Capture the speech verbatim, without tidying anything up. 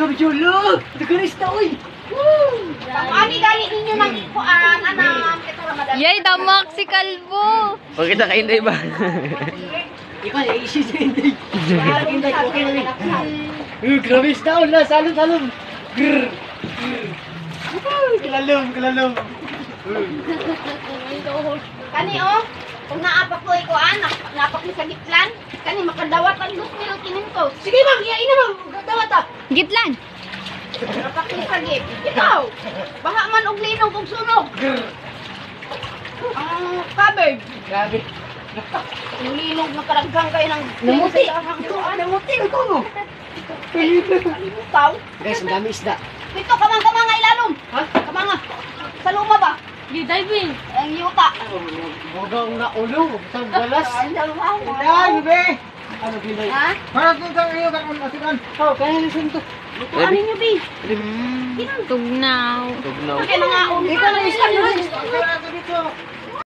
grabe chulo. Nagalis na, uy. Pag-ani gani ninyo ng kuan, anam. Ito Ramadan. Yay, damak si Kalbo. Huwag kita kainday ba? Ikaw, i-issue sa hindi. Hindi, okay na rin. Uh, grabe down na, salom, salom. Grrr. Kalalom, kalalom. Kani oh, kung naapak ko ikuan, naapak ni sa gitlan, kani makadawat ang dos mil kininto. Sige ma'am, iyain na ma'am, dawat ah. Gitlan. Naapak ni sa git. Ikaw, baha man og linog og sunog. Ang cabbage. Grabe. Yung linog na karaggang kayo ng Namuti. kuan. Namuti, ito mo. Ikaw, Guys, ang dami isda. pito kamang kamanga ilalom. Ha? Kamanga. Sa luma ba? Di diving. Ang yuta. Huwag na ulo. Sa balas. Ay, sa luma. Dahil, be. Ano, Pinday? Ha? Para kung kang iyo, kang masikan. Oh, kaya nisun to. Lutuan ninyo, Bi. Mm, tugnaw. Tugnaw. Kaya mga ulo. Ikaw na isda. Ikaw na dito.